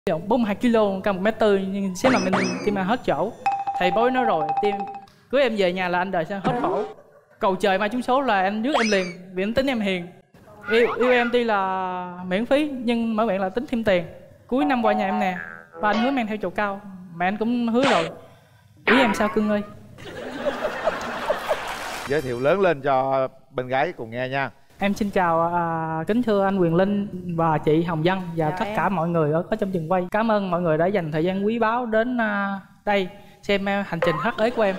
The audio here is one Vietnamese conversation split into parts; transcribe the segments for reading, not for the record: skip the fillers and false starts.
42 kg, cao 1m4 nhưng xếp mà mình tim mà hết chỗ. Thầy bói nói rồi, tim cưới em về nhà là anh đời sẽ hết khổ. Cầu trời mai trúng số là anh rước em liền, vì anh tính em hiền. Yêu em tuy là miễn phí nhưng mở miệng là tính thêm tiền. Cuối năm qua nhà em nè, ba anh hứa mang theo chầu cao, mẹ anh cũng hứa rồi. Ý em sao cưng ơi? Giới thiệu lớn lên cho bên gái cùng nghe nha. Em xin chào kính thưa anh Quyền Linh và chị Hồng Vân và tất cả mọi người ở trong trường quay. Cảm ơn mọi người đã dành thời gian quý báu đến đây xem hành trình hắc ế của em.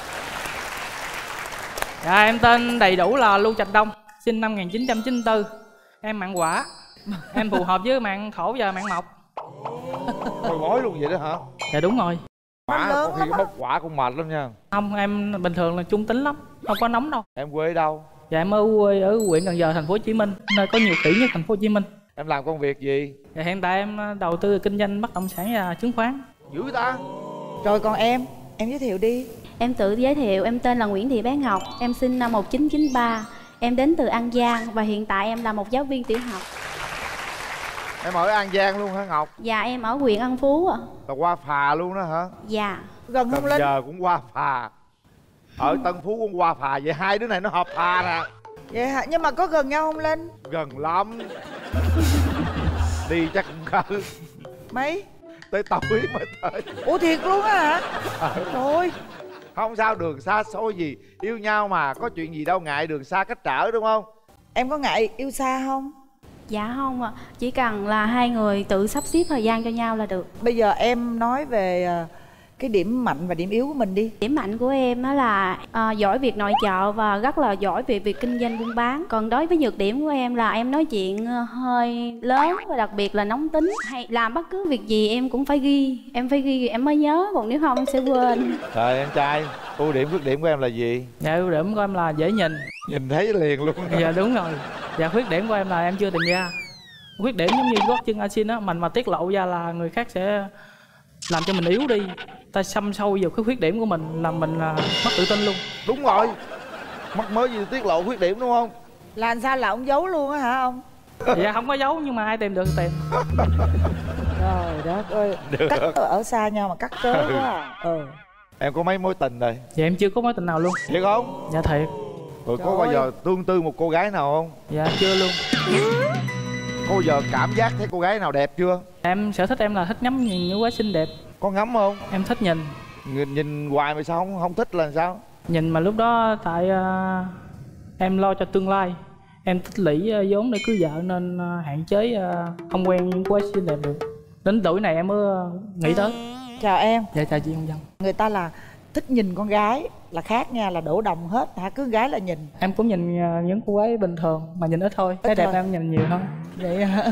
Dạ, em tên đầy đủ là Lưu Trạch Đông, sinh năm 1994. Em mạng Hỏa. Em phù hợp với mạng Thổ và mạng Mộc. Thôi bói luôn vậy đó hả? Dạ đúng rồi. Quả có khi bốc quả cũng mệt lắm nha. Không, em bình thường là trung tính lắm, không có nóng đâu. Em quê ở đâu? Dạ em ở quê ở huyện Cần Giờ, thành phố Hồ Chí Minh, nơi có nhiều khỉ nhất thành phố Hồ Chí Minh. Em làm công việc gì? Dạ hiện tại em đầu tư kinh doanh bất động sản và chứng khoán. Dữ ta. Rồi còn em giới thiệu đi. Em tự giới thiệu, em tên là Nguyễn Thị Bé Ngọc, em sinh năm 1993, em đến từ An Giang và hiện tại em là một giáo viên tiểu học. Em ở An Giang luôn hả Ngọc? Dạ em ở huyện An Phú ạ. Là qua phà luôn đó hả? Dạ. Gần không Cần Linh? Giờ cũng qua phà. Ở Tân Phú cũng qua phà, vậy hai đứa này nó hợp phà nè. Vậy hả? Nhưng mà có gần nhau không Linh? Gần lắm. Đi chắc cũng cỡ Mấy? tới tối mới tới. Ủa thiệt luôn á hả? Rồi. Không sao, đường xa xôi gì, yêu nhau mà, có chuyện gì đâu ngại đường xa cách trở đúng không? Em có ngại yêu xa không? Dạ không ạ, chỉ cần là hai người tự sắp xếp thời gian cho nhau là được. Bây giờ em nói về cái điểm mạnh và điểm yếu của mình đi. Điểm mạnh của em đó là giỏi việc nội trợ và rất là giỏi về việc kinh doanh buôn bán. Còn đối với nhược điểm của em là em nói chuyện hơi lớn và đặc biệt là nóng tính. Hay làm bất cứ việc gì em cũng phải ghi. Em phải ghi em mới nhớ, còn nếu không em sẽ quên. Trời em trai, ưu điểm khuyết điểm của em là gì? Dạ ưu điểm của em là dễ nhìn. Nhìn thấy liền luôn. Dạ đúng rồi. Dạ khuyết điểm của em là em chưa tìm ra. Khuyết điểm giống như gót chân asin á, mình mà tiết lộ ra là người khác sẽ làm cho mình yếu đi. Ta xăm sâu vào cái khuyết điểm của mình làm mình mất tự tin luôn. Đúng rồi, mắc mới gì tiết lộ khuyết điểm đúng không? Là làm sao là ông giấu luôn á hả ông? Dạ không có giấu nhưng mà ai tìm được thì tìm. Trời đất ơi. Cắt ở xa nhau mà cắt tới quá à. Em có mấy mối tình rồi? Dạ em chưa có mối tình nào luôn. Thiệt không? Dạ thiệt. Rồi Trời có bao ơi. giờ tương tư một cô gái nào không? Dạ chưa luôn. Có bao giờ cảm giác thấy cô gái nào đẹp chưa? Em sở thích em là thích ngắm nhìn những quá xinh đẹp. Có ngắm không? Em thích nhìn. Nhìn hoài mà sao không thích là sao? Nhìn mà lúc đó tại em lo cho tương lai. Em tích lũy vốn để cưới vợ nên hạn chế không quen những quá xinh đẹp được. Đến tuổi này em mới nghĩ tới. Chào em. Dạ chào chị Hồng Vân. Người ta là thích nhìn con gái là khác nha, là đổ đồng hết hả? Cứ gái là nhìn. Em cũng nhìn những cô gái bình thường mà nhìn ít thôi. Cái đẹp thôi. em nhìn nhiều hơn. Vậy hả?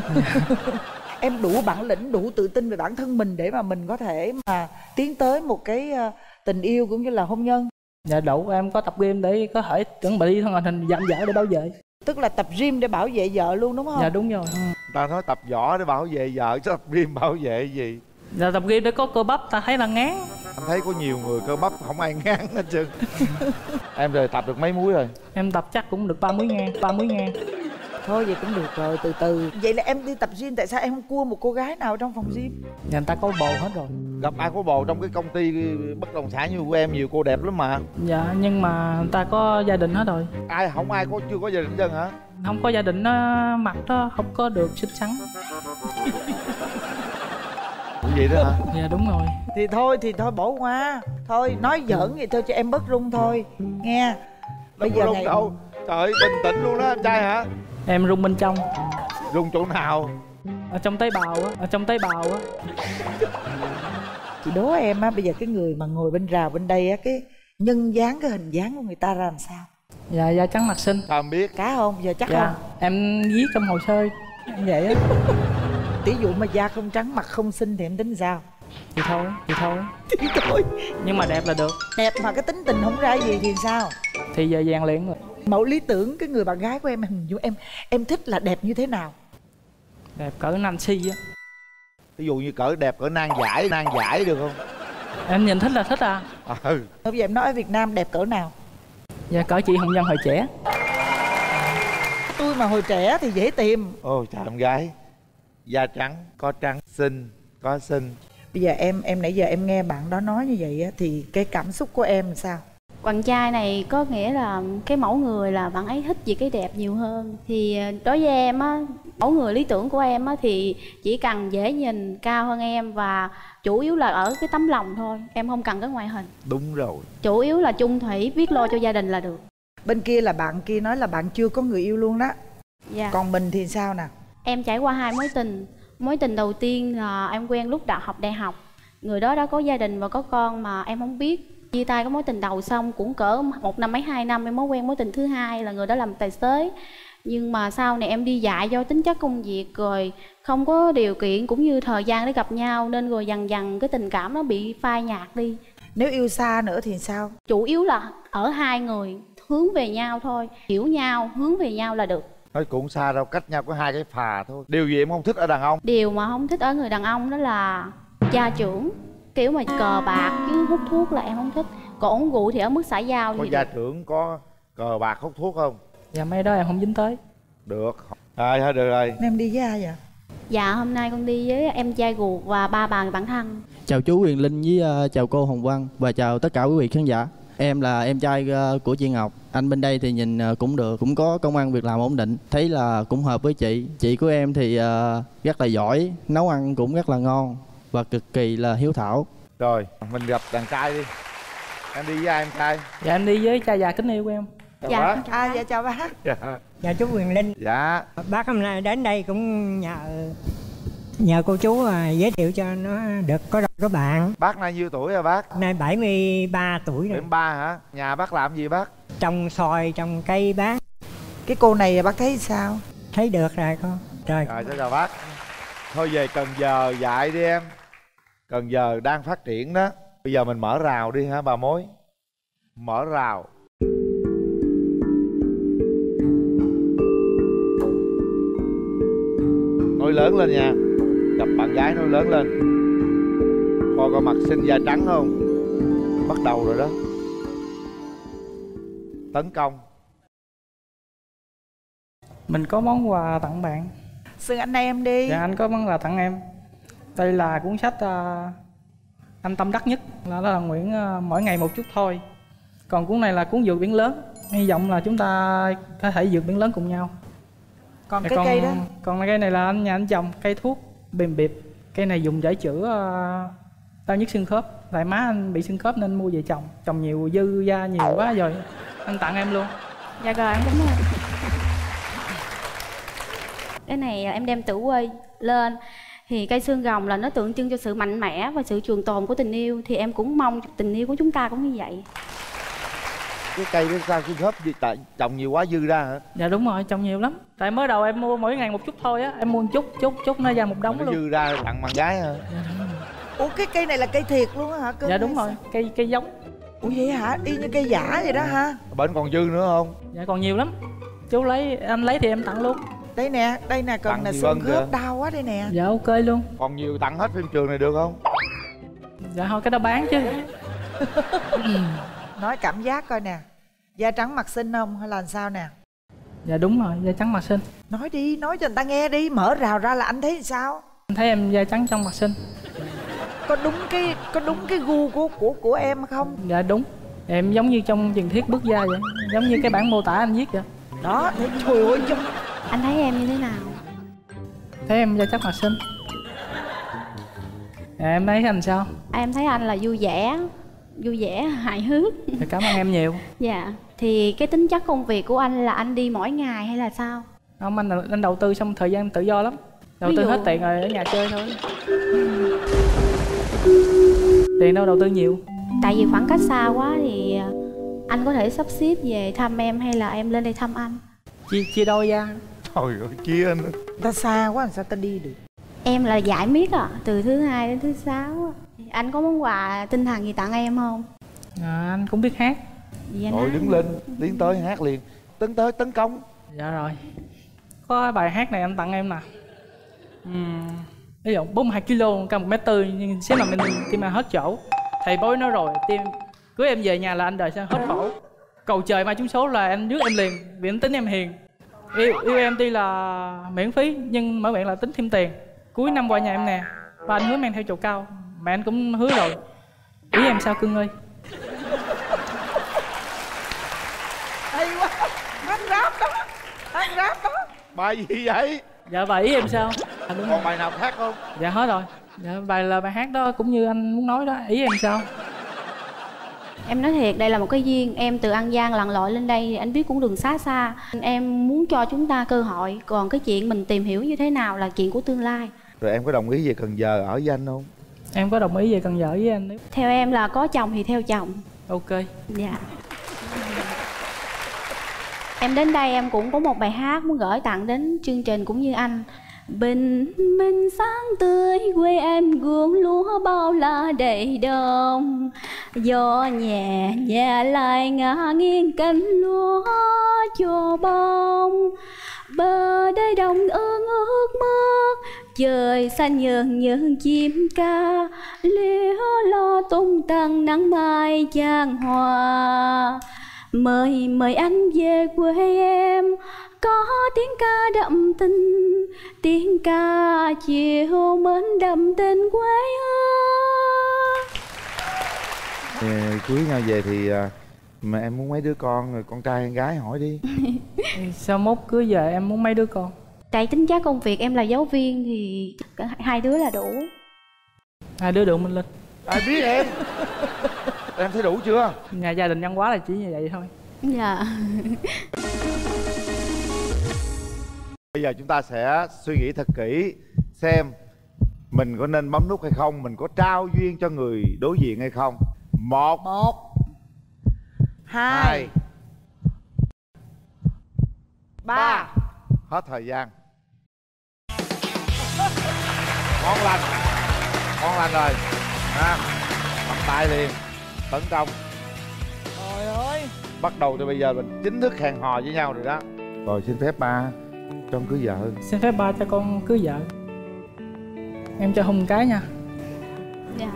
Em đủ bản lĩnh, đủ tự tin về bản thân mình để mà mình có thể mà tiến tới một cái tình yêu cũng như là hôn nhân. Dạ đủ, em có tập game để có thể chuẩn bị thân hình dặm dở để bảo vệ. Tức là tập gym để bảo vệ vợ luôn đúng không? Dạ đúng rồi. Ta nói tập võ để bảo vệ vợ chứ tập gym bảo vệ gì? Dạ tập game để có cơ bắp ta thấy là ngán. Anh thấy có nhiều người cơ bắp không ai ngán hết trơn. Em rồi tập được mấy múi rồi? Em tập chắc cũng được 30 ngàn. 30 ngàn. Thôi vậy cũng được rồi, từ từ. Vậy là em đi tập gym, tại sao em không cua một cô gái nào trong phòng gym? Dạ người ta có bồ hết rồi. Gặp ai có bồ trong cái công ty bất động sản như của em nhiều cô đẹp lắm mà. Dạ nhưng mà người ta có gia đình hết rồi. Ai không ai chưa có gia đình chân hả? Không có gia đình nó mặt đó không có được xinh xắn. Vậy đó hả? Dạ đúng rồi. Thì thôi bỏ qua. Thôi nói giỡn vậy thôi cho em bớt run thôi. Nghe. Bây giờ ngày... đâu. Trời ơi bình tĩnh luôn đó anh trai hả? Em rung bên trong. Rung chỗ nào? Ở trong tế bào á. Ở trong tế bào á. Chị đố em á, bây giờ cái người mà ngồi bên rào bên đây á, cái nhân dáng, cái hình dáng của người ta ra làm sao? Dạ da trắng mặt xinh. Sao em biết? Cá không? Giờ chắc Dạ không? em viết trong hồ sơ vậy á. Tỷ dụ mà da không trắng mặt không xinh thì em tính sao? Thì thôi. Thì thôi. Nhưng mà đẹp là được. Đẹp mà cái tính tình không ra gì thì sao? Thì giờ vàng liền rồi. Mẫu lý tưởng cái người bạn gái của em hình dung em thích là đẹp như thế nào? Đẹp cỡ Nancy á. Ví dụ như cỡ đẹp cỡ nan giải được không? Em nhìn thích là thích à. Bây giờ em nói ở Việt Nam đẹp cỡ nào? Dạ cỡ chị Hồng Vân hồi trẻ. Tôi mà hồi trẻ thì dễ tìm. Ôi trời em gái, da trắng, có trắng, xinh, Quá xinh. Bây giờ em nãy giờ em nghe bạn đó nói như vậy á, thì cái cảm xúc của em làm sao? Bạn trai này có nghĩa là cái mẫu người là bạn ấy thích về cái đẹp nhiều hơn. Thì đối với em á, mẫu người lý tưởng của em á thì chỉ cần dễ nhìn, cao hơn em và chủ yếu là ở cái tấm lòng thôi. Em không cần cái ngoại hình. Đúng rồi. Chủ yếu là chung thủy, biết lo cho gia đình là được. Bên kia là bạn kia nói là bạn chưa có người yêu luôn đó. Dạ. Còn mình thì sao nè? Em trải qua 2 mối tình. Mối tình đầu tiên là em quen lúc học đại học. Người đó đã có gia đình và có con mà em không biết. Chia tay cái mối tình đầu xong cũng cỡ 1 năm mấy 2 năm em mới quen mối tình thứ hai là người đó làm tài xế. Nhưng mà sau này em đi dạy do tính chất công việc rồi không có điều kiện cũng như thời gian để gặp nhau, nên rồi dần dần cái tình cảm nó bị phai nhạt đi. Nếu yêu xa nữa thì sao? Chủ yếu là ở hai người hướng về nhau thôi, hiểu nhau, hướng về nhau là được. Nói cũng xa đâu, cách nhau có 2 cái phà thôi. Điều gì em không thích ở đàn ông? Điều mà không thích ở người đàn ông đó là gia trưởng. Kiểu mà cờ bạc chứ hút thuốc là em không thích. Còn uống rượu thì ở mức xã giao Có thì gia được. trưởng, có cờ bạc, hút thuốc không? Dạ mấy đó em không dính tới. Được. Thôi được rồi. Em đi với ai vậy? Dạ hôm nay con đi với em trai ruột và 3 bạn thân. Chào chú Huyền Linh với chào cô Hồng Vân và chào tất cả quý vị khán giả. Em là em trai của chị Ngọc. Anh bên đây thì nhìn cũng được, cũng có công ăn việc làm ổn định. Thấy là cũng hợp với chị. Chị của em thì rất là giỏi, nấu ăn cũng rất là ngon và cực kỳ là hiếu thảo. Rồi, mình gặp đàn trai đi. Em đi với ai em trai? Dạ em đi với cha già kính yêu của em. Dạ. Bác. Dạ chào bác. Dạ. Dạ chú Quyền Linh. Dạ. Bác hôm nay đến đây cũng nhờ cô chú giới thiệu cho nó được có bạn. Bác nay nhiêu tuổi rồi bác? Nay 73 tuổi rồi. 73 hả? Nhà bác làm gì bác? Trồng xoài, trồng cây bác. Cái cô này bác thấy sao? Thấy được rồi con. Rồi. Rồi, chào bác. Thôi về Cần Giờ dạy đi em. Cần Giờ đang phát triển đó. Bây giờ mình mở rào đi hả bà mối? Mở rào. Nói lớn lên nha. Gặp bạn gái nói lớn lên. Coi coi mặt xinh da trắng không? Bắt đầu rồi đó. Tấn công. Mình có món quà tặng bạn. Xưng anh em đi. Dạ anh có món quà tặng em. Đây là cuốn sách anh tâm đắc nhất. Đó là Nguyễn Mỗi Ngày Một Chút Thôi. Còn cuốn này là cuốn Vượt Biển Lớn. Hy vọng là chúng ta có thể vượt biển lớn cùng nhau. Còn cái cây đó? Còn cây này là nhà anh trồng, cây thuốc bìm bịp. Cây này dùng để chữa đau nhức xương khớp. Tại má anh bị xương khớp nên mua về trồng. Trồng nhiều dư da nhiều quá rồi anh tặng em luôn. Dạ rồi em cảm ơn. Cái này em đem tử quê lên. Thì cây xương rồng là nó tượng trưng cho sự mạnh mẽ và sự trường tồn của tình yêu. Thì em cũng mong tình yêu của chúng ta cũng như vậy. Cái cây đó sao xương khớp gì? Tại trồng nhiều quá dư ra hả? Dạ đúng rồi, trồng nhiều lắm. Tại mới đầu em mua mỗi ngày một chút thôi á. Em mua một chút nó ra một đống Nó luôn. dư ra tặng bạn gái hả? Ủa cái cây này là cây thiệt luôn á hả? Dạ đúng rồi, cây giống. Ủa vậy hả? Y như cây giả vậy đó hả? Bên còn dư nữa không? Dạ còn nhiều lắm. Chú lấy, anh lấy thì em tặng luôn. Đây nè, cần Tặng là gì xương Vân khớp kìa? đau quá đây nè. Dạ ok luôn. Còn nhiều tặng hết phim trường này được không? Dạ thôi cái đó bán chứ. Nói cảm giác coi nè. Da trắng mặt xinh không hay là sao nè? Dạ đúng rồi, da trắng mặt xinh. Nói đi, nói cho người ta nghe đi. Mở rào ra là anh thấy sao? Anh thấy em da trắng trong mặt xinh. Có đúng cái gu của em không? Dạ đúng. Em giống như trong truyền thuyết Bước Gia vậy. Giống như cái bản mô tả anh viết vậy. Đó, thấy trời ơi chung. Anh thấy em như thế nào? Thấy em da trắng mặt xinh. Em thấy anh sao? Em thấy anh là vui vẻ, hài hước. Thì cảm ơn em nhiều. Dạ. Thì cái tính chất công việc của anh là anh đi mỗi ngày hay là sao? Không, anh đầu tư xong thời gian tự do lắm. Đầu Ví tư dụ? hết tiền rồi ở nhà chơi thôi. Tiền đâu đầu tư nhiều. Tại vì khoảng cách xa quá thì anh có thể sắp xếp về thăm em hay là em lên đây thăm anh? Chia đôi ra. Trời ơi, chia nữa. Ta xa quá làm sao ta đi được? Em là dạy miết từ thứ 2 đến thứ 6. Anh có món quà tinh thần gì tặng em không? Anh cũng biết hát. Gì anh Rồi hát? đứng lên, tiến tới hát liền. Tấn công. Dạ rồi. Có bài hát này anh tặng em nè. Ví dụ 42 kg, cao 1m4 nhưng xíu là mình tim anh hết chỗ. Thầy bói nói rồi, tim cưới em về nhà là anh đời sẽ hết khổ. Cầu trời mai trúng số là anh rước em liền, vì anh tính em hiền. Yêu em tuy là miễn phí nhưng mở miệng là tính thêm tiền. Cuối năm qua nhà em nè, Ba anh hứa mang theo chầu cao, mà anh cũng hứa rồi. Ý em sao cưng ơi? Hay quá, ăn rap đó, ăn rap đó. Bài gì vậy? Dạ và ý em sao? Đúng Còn bài nào khác không? Dạ hết rồi. Dạ bài là bài hát đó cũng như anh muốn nói đó. Ý em sao? Em nói thiệt, đây là một cái duyên. Em từ An Giang lặn lội lên đây, anh biết cũng đường xá xa. Em muốn cho chúng ta cơ hội. Còn cái chuyện mình tìm hiểu như thế nào là chuyện của tương lai. Rồi em có đồng ý về Cần Giờ ở với anh không? Em có đồng ý về Cần Giờ với anh nếu... Theo em là có chồng thì theo chồng. Ok. Dạ. Em đến đây em cũng có một bài hát muốn gửi tặng đến chương trình cũng như anh. Bình minh sáng tươi quê em gương lúa bao la đầy đồng. Gió nhẹ nhẹ lại ngả nghiêng cánh lúa cho bông. Bờ đây đồng ương ước mơ, trời xanh nhường nhường chim ca. Liễu lo tung tăng nắng mai chan hòa. Mời anh về quê em, có tiếng ca đậm tình, tiếng ca chiều mến đậm tình quê hương. Cưới nhau về thì mà em muốn mấy đứa con, rồi con trai hay gái hỏi đi. Sao mốt cưới về em muốn mấy đứa con? Tại tính chất công việc em là giáo viên thì hai đứa là đủ. Hai đứa được Minh Linh. Ai biết em. Em thấy đủ chưa? Nhà gia đình văn hóa là chỉ như vậy thôi. Dạ. Bây giờ chúng ta sẽ suy nghĩ thật kỹ xem mình có nên bấm nút hay không, mình có trao duyên cho người đối diện hay không. 1 2 3. Hết thời gian. Ngon lành. Ngon lành rồi. Ha. Bắt tay liền. Tấn công. Trời ơi. Bắt đầu từ bây giờ mình chính thức hẹn hò với nhau rồi đó. Rồi xin phép ba cho con cưới vợ. Xin phép ba cho con cưới vợ. Em cho Hùng cái nha. Dạ.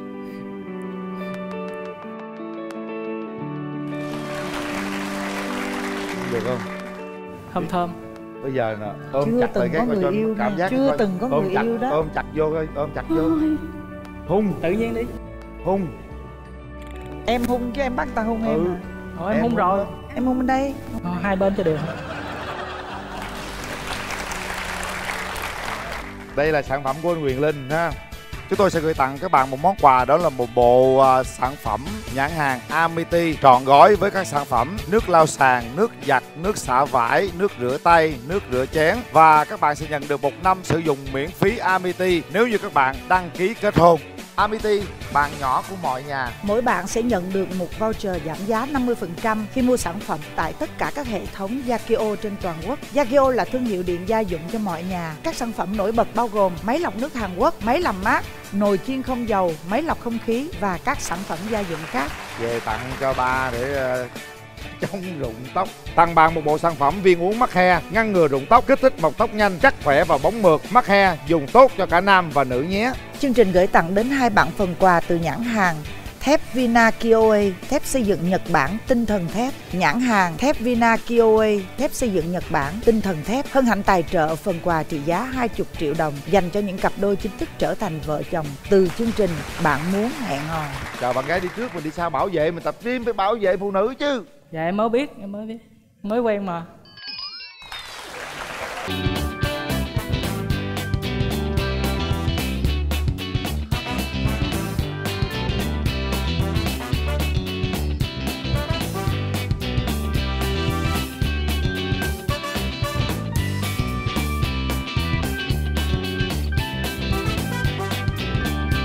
Được không? Thơm thơm. Bây giờ nè, ôm Chưa chặt lại từng cái có coi người cho yêu cảm nè, giác chưa coi. từng có Ôm người chặt, yêu đó. ôm chặt vô coi, ôm chặt vô. Hung, Tự nhiên đi. hung. Em hung chứ em bắt ta hung em à. Ủa em hung rồi. Em hung bên đây. Hai bên cho đều. Đây là sản phẩm của anh Quyền Linh ha. Chúng tôi sẽ gửi tặng các bạn một món quà, đó là một bộ sản phẩm nhãn hàng Amity trọn gói với các sản phẩm nước lau sàn, nước giặt, nước xả vải, nước rửa tay, nước rửa chén. Và các bạn sẽ nhận được 1 năm sử dụng miễn phí Amity nếu như các bạn đăng ký kết hôn. Amity, bạn nhỏ của mọi nhà. Mỗi bạn sẽ nhận được một voucher giảm giá 50% khi mua sản phẩm tại tất cả các hệ thống Yakio trên toàn quốc. Yakio là thương hiệu điện gia dụng cho mọi nhà. Các sản phẩm nổi bật bao gồm máy lọc nước Hàn Quốc, máy làm mát, nồi chiên không dầu, máy lọc không khí và các sản phẩm gia dụng khác. Về tặng cho ba để chống rụng tóc. Tặng bạn một bộ sản phẩm viên uống mắc he, ngăn ngừa rụng tóc, kích thích mọc tóc nhanh, chắc khỏe và bóng mượt. Mắc he dùng tốt cho cả nam và nữ nhé. Chương trình gửi tặng đến 2 bạn phần quà từ nhãn hàng thép Vina Kioe, thép xây dựng Nhật Bản, tinh thần thép. Nhãn hàng thép Vina Kioe, thép xây dựng Nhật Bản, tinh thần thép hân hạnh tài trợ phần quà trị giá 20 triệu đồng dành cho những cặp đôi chính thức trở thành vợ chồng từ chương trình Bạn Muốn Hẹn Hò. Chờ bạn gái đi trước, mình đi sau bảo vệ, mình tập gym phải bảo vệ phụ nữ chứ. Dạ em mới biết, mới quen mà.